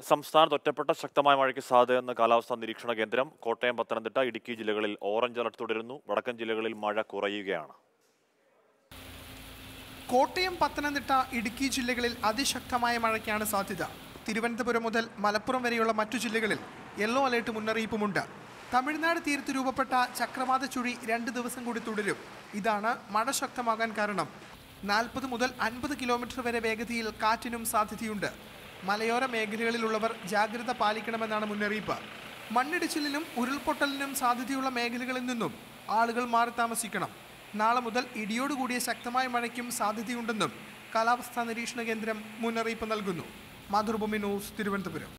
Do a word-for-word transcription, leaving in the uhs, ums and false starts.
സംസ്ഥാനത്ത് ഒറ്റപ്പെട്ട ശക്തമായ മഴയ്ക്ക് സാധ്യതയെന്ന് കാലാവസ്ഥാ നിരീക്ഷണ കേന്ദ്രം. കോട്ടയം, പത്തനംതിട്ട, ഇടുക്കി ജില്ലകളിൽ ഓറഞ്ച് അലർട്ട് തുടരുന്നു. വടക്കൻ ജില്ലകളിൽ മഴ കുറയുകയാണ്. കോട്ടയം, പത്തനംതിട്ട, ഇടുക്കി ജില്ലകളിൽ അതിശക്തമായ മഴയ്ക്കാണ് സാധ്യത. തിരുവനന്തപുരം മുതൽ മലപ്പുറം വരെയുള്ള മറ്റു ജില്ലകളിൽ യെല്ലോ അലേർട്ട് മുന്നറിയിപ്പുമുണ്ട്. തമിഴ്നാട് തീരത്ത് രൂപപ്പെട്ട ചക്രവാത ചുഴി രണ്ട് ദിവസം കൂടി തുടരും. ഇതാണ് മഴ ശക്തമാകാൻ കാരണം. നാൽപ്പത് മുതൽ അൻപത് കിലോമീറ്റർ വരെ വേഗതയിൽ കാറ്റിനും സാധ്യതയുണ്ട്. മലയോര മേഖലകളിലുള്ളവർ ജാഗ്രത പാലിക്കണമെന്നാണ് മുന്നറിയിപ്പ്. മണ്ണിടിച്ചിലിനും ഉരുൾപൊട്ടലിനും സാധ്യതയുള്ള മേഖലകളിൽ നിന്നും ആളുകൾ മാറി താമസിക്കണം. നാളെ മുതൽ ഇടിയോടുകൂടിയ ശക്തമായ മഴയ്ക്കും സാധ്യതയുണ്ടെന്നും കാലാവസ്ഥാ നിരീക്ഷണ കേന്ദ്രം മുന്നറിയിപ്പ് നൽകുന്നു. മാതൃഭൂമി ന്യൂസ്, തിരുവനന്തപുരം.